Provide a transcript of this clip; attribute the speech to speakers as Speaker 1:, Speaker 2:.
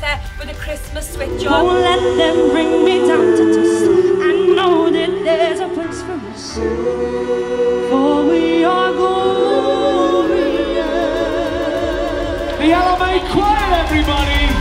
Speaker 1: there with a Christmas switch
Speaker 2: Don't
Speaker 1: on.
Speaker 2: let them bring me down to dust. I know that there's a place for us, for we are glorious.
Speaker 3: The LMA Choir, everybody!